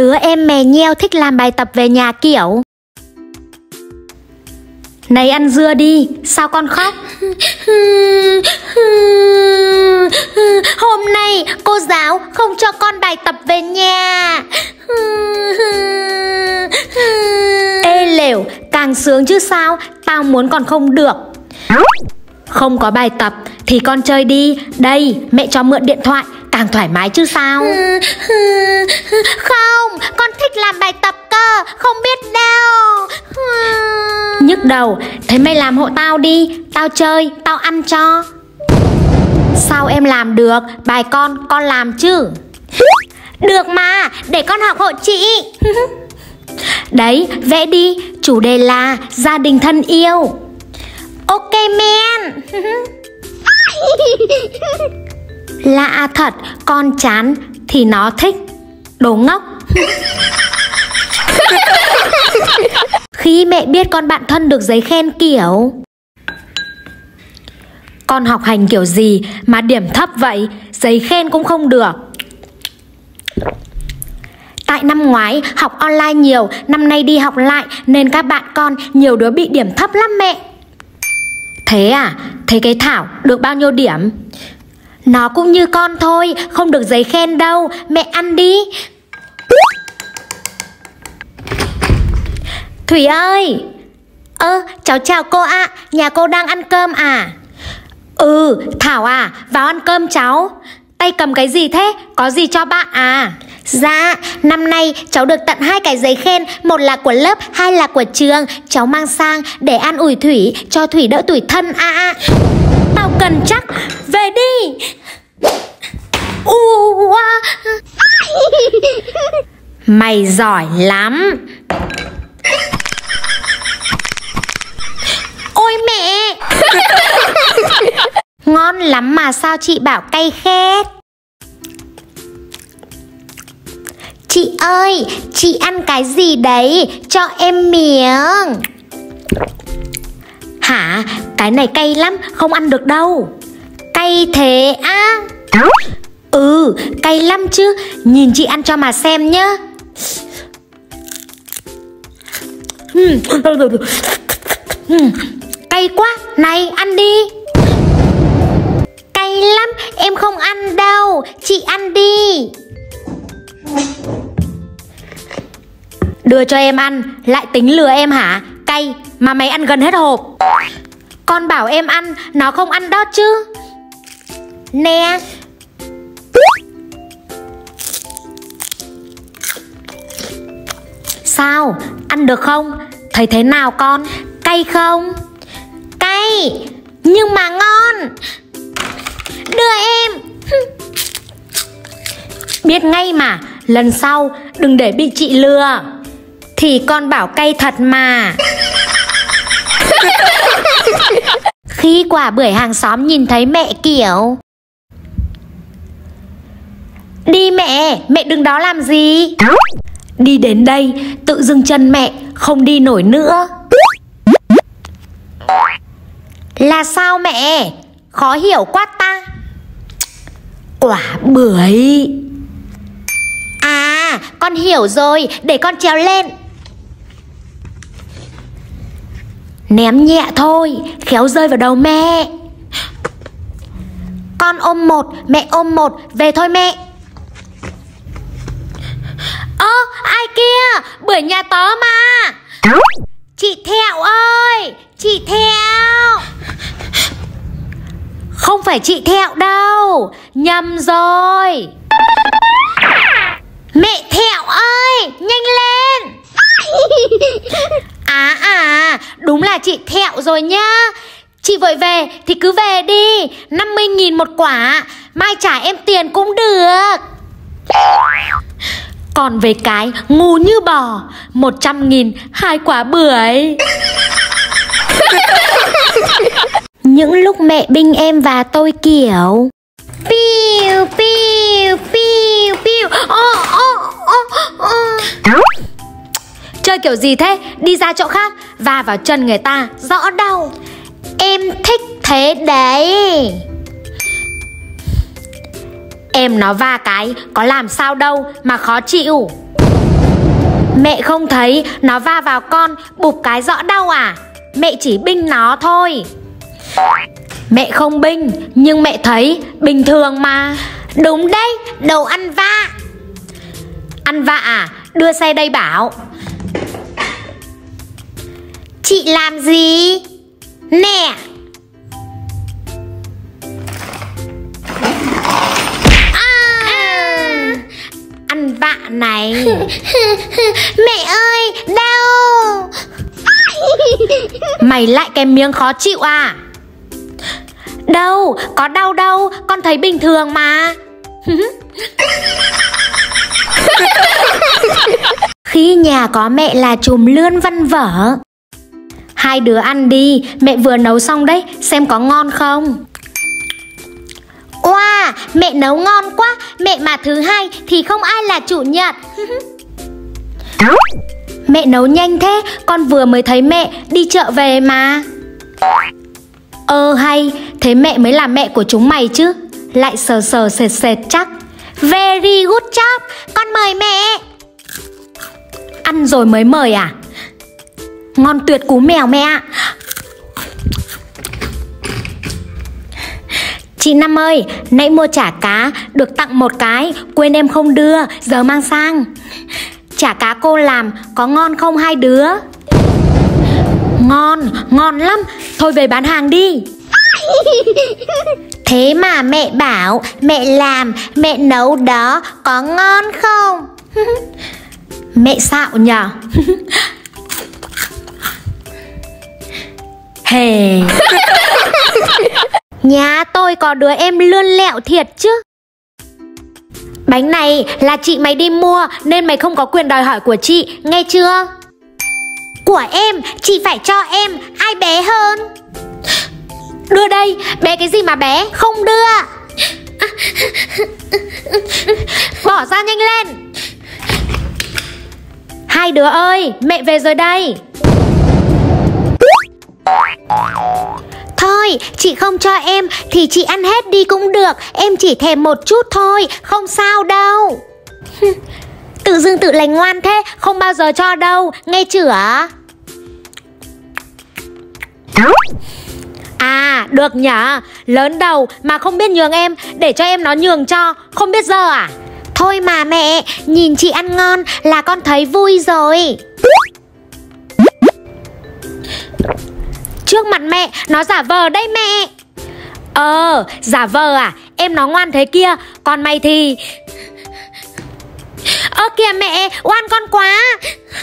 Đứa em mè nheo thích làm bài tập về nhà kiểu: này ăn dưa đi, sao con khóc? Hôm nay cô giáo không cho con bài tập về nhà. Ê lều, càng sướng chứ sao, tao muốn còn không được. Không có bài tập thì con chơi đi, đây mẹ cho mượn điện thoại, càng thoải mái chứ sao. Không, con thích làm bài tập cơ, không biết đâu. Nhức đầu, thế mày làm hộ tao đi, tao chơi, tao ăn cho. Sao em làm được, bài con làm chứ. Được mà, để con học hộ chị. Đấy, vẽ đi, chủ đề là gia đình thân yêu. Ok men. Lạ thật, con chán thì nó thích. Đồ ngốc. Khi mẹ biết con bạn thân được giấy khen kiểu: con học hành kiểu gì mà điểm thấp vậy, giấy khen cũng không được. Tại năm ngoái học online nhiều, năm nay đi học lại nên các bạn con nhiều đứa bị điểm thấp lắm mẹ. Thế à, thế cái Thảo được bao nhiêu điểm? Nó cũng như con thôi, không được giấy khen đâu, mẹ ăn đi. Thủy ơi! Cháu chào cô ạ, nhà cô đang ăn cơm à? Thảo à, vào ăn cơm cháu. Tay cầm cái gì thế, có gì cho bạn à? Dạ, năm nay cháu được tận 2 cái giấy khen, một là của lớp, 2 là của trường. Cháu mang sang để an ủi Thủy, cho Thủy đỡ tủi thân à. Tao cần chắc, về đi. Mày giỏi lắm. Ôi mẹ. Ngon lắm mà sao chị bảo cay khét? Chị ơi, chị ăn cái gì đấy, cho em miếng. Hả? Cái này cay lắm, không ăn được đâu. Cay thế á? Cay lắm chứ, nhìn chị ăn cho mà xem nhá. Cay quá, này ăn đi. Cay lắm, em không ăn đâu, chị ăn đi. Đưa cho em ăn, lại tính lừa em hả? Cay, mà mày ăn gần hết hộp. Con bảo em ăn, nó không ăn đó chứ. Nè. Sao, ăn được không? Thấy thế nào con? Cay không? Cay, nhưng mà ngon. Đưa em. Biết ngay mà, lần sau đừng để bị chị lừa. Thì con bảo cay thật mà. Khi quả bưởi hàng xóm nhìn thấy mẹ kiểu: đi mẹ, mẹ đứng đó làm gì? Đi đến đây, tự dưng chân mẹ không đi nổi nữa. Là sao mẹ? Khó hiểu quá ta. Quả bưởi. À, con hiểu rồi, để con trèo lên. Ném nhẹ thôi, khéo rơi vào đầu mẹ. Con ôm một, mẹ ôm một, về thôi mẹ. Ai kia? Bưởi nhà tớ mà. Chị Thẹo ơi, chị Thẹo. Không phải chị Thẹo đâu, nhầm rồi. Mẹ Thẹo ơi, nhanh lên. Đúng là chị Thẹo rồi nhá. Chị vội về thì cứ về đi, 50.000 một quả, mai trả em tiền cũng được. Còn về cái ngu như bò, 100.000 2 quả bưởi. Những lúc mẹ binh em và tôi kiểu: piu piu piu piu. Chơi kiểu gì thế? Đi ra chỗ khác, va vào chân người ta, rõ đau. Em thích thế đấy. Em nó va cái, có làm sao đâu mà khó chịu. Mẹ không thấy nó va vào con bụp cái rõ đau à? Mẹ chỉ binh nó thôi. Mẹ không binh, nhưng mẹ thấy bình thường mà. Đúng đấy, đồ ăn vạ. Ăn vạ à? Đưa xe đây Bảo. Chị làm gì? Nè. Ăn vạ này. Mẹ ơi, đau. Mày lại cái miếng khó chịu à? Đâu, có đau đâu, con thấy bình thường mà. Khi nhà có mẹ là chùm lươn văn vở. Hai đứa ăn đi, mẹ vừa nấu xong đấy, xem có ngon không. Wow, mẹ nấu ngon quá. Mẹ mà thứ hai thì không ai là chủ nhật. Mẹ nấu nhanh thế, con vừa mới thấy mẹ đi chợ về mà. Hay, thế mẹ mới là mẹ của chúng mày chứ. Lại sờ sờ sệt sệt chắc. Very good job, con mời mẹ. Ăn rồi mới mời à? Ngon tuyệt cú mèo mẹ ạ. Chị Năm ơi, nãy mua chả cá, được tặng một cái, quên em không đưa, giờ mang sang. Chả cá cô làm, có ngon không hai đứa? Ngon, ngon lắm, thôi về bán hàng đi. Thế mà mẹ bảo, mẹ làm, mẹ nấu đó, có ngon không? Mẹ xạo nhở. Hề. Nhà tôi có đứa em lươn lẹo thiệt chứ. Bánh này là chị mày đi mua nên mày không có quyền đòi hỏi của chị, nghe chưa? Của em, chị phải cho em, ai bé hơn? Đưa đây, bé cái gì mà bé? Không đưa. Bỏ ra nhanh lên. Hai đứa ơi, mẹ về rồi đây. Thôi, chị không cho em thì chị ăn hết đi cũng được. Em chỉ thèm một chút thôi, không sao đâu. Tự dưng tự lành ngoan thế, không bao giờ cho đâu, nghe chưa? À, được nhở. Lớn đầu mà không biết nhường em, để cho em nó nhường cho, không biết giờ à? Thôi mà mẹ, nhìn chị ăn ngon là con thấy vui rồi. Trước mặt mẹ, nó giả vờ đấy mẹ. Giả vờ à? Em nó ngoan thế kia, còn mày thì... Kìa mẹ, oan con quá.